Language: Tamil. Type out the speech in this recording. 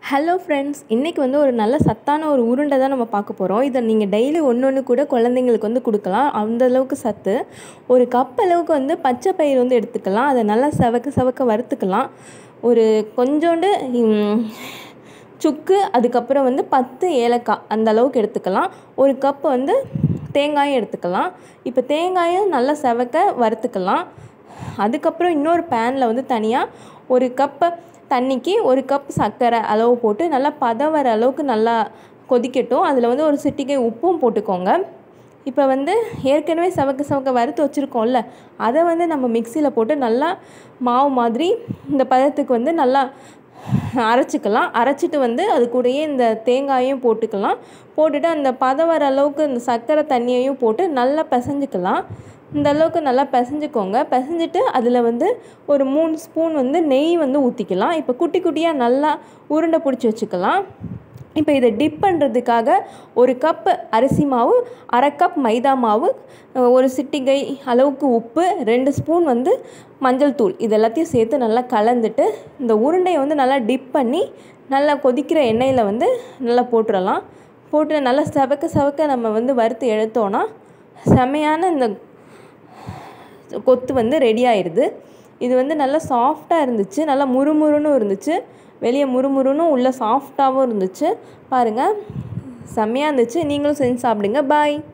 ஹலோ ஃப்ரெண்ட்ஸ், இன்றைக்கி வந்து ஒரு நல்ல சத்தான ஒரு உருண்டை தான் நம்ம பார்க்க போகிறோம். இதை நீங்கள் டெய்லி ஒன்று கூட குழந்தைங்களுக்கு வந்து கொடுக்கலாம். அந்தளவுக்கு சத்து. ஒரு கப் அளவுக்கு வந்து பச்சை பயிறு வந்து எடுத்துக்கலாம். அதை நல்லா செவக்க வறுத்துக்கலாம். ஒரு கொஞ்சோண்டு சுக்கு, அதுக்கப்புறம் வந்து 10 ஏலக்காய் அந்த அளவுக்கு எடுத்துக்கலாம். ஒரு கப் வந்து தேங்காயும் எடுத்துக்கலாம். இப்போ தேங்காயும் நல்லா செவக்க வறுத்துக்கலாம். அதுக்கப்புறம் இன்னொரு பேனில் வந்து தனியாக ஒரு கப்பு தண்ணிக்கு ஒரு கப் சர்க்கரை அளவு போட்டு நல்லா பதம் வர அளவுக்கு நல்லா கொதிக்கட்டும். அதில் வந்து ஒரு சிட்டிகை உப்பும் போட்டுக்கோங்க. இப்போ வந்து ஏற்கனவே செவக்க வறுத்து வச்சுருக்கோம்ல, அதை வந்து நம்ம மிக்சியில் போட்டு நல்லா மாவு மாதிரி இந்த பதத்துக்கு வந்து நல்லா அரைச்சிக்கலாம். அரைச்சிட்டு வந்து அது கூடயே இந்த தேங்காயும் போட்டுட்டு அந்த பதம் வர அளவுக்கு இந்த சர்க்கரை தண்ணியையும் போட்டு நல்லா பிசைஞ்சிக்கலாம். இந்த அளவுக்கு நல்லா பிசைஞ்சிக்கோங்க. பிசைஞ்சிட்டு அதில் வந்து ஒரு 3 ஸ்பூன் வந்து நெய் வந்து ஊற்றிக்கலாம். இப்போ குட்டி குட்டியாக நல்லா உருண்டை பிடிச்சி வச்சுக்கலாம். இப்போ இதை டிப் பண்ணுறதுக்காக ஒரு கப் அரிசி மாவு, அரை கப் மைதா மாவு, ஒரு சிட்டிகை அளவுக்கு உப்பு, 2 ஸ்பூன் வந்து மஞ்சள் தூள், இது எல்லாத்தையும் சேர்த்து நல்லா கலந்துட்டு இந்த உருண்டையை வந்து நல்லா டிப் பண்ணி நல்லா கொதிக்கிற எண்ணெயில் வந்து நல்லா போட்டுடலாம். போட்டு நல்லா செவக்க நம்ம வந்து வறுத்து எடுத்தோன்னா செமையான இந்த கொத்து வந்து ரெடி ஆயிடுது. இது வந்து நல்லா சாஃப்டாக இருந்துச்சு. நல்லா முறுமுறுன்னு இருந்துச்சு. வெளியே முறுமுறுன்னு உள்ளே சாஃப்டாகவும் இருந்துச்சு. பாருங்கள், செம்மையாக இருந்துச்சு. நீங்களும் செஞ்சு சாப்பிடுங்க. பாய்.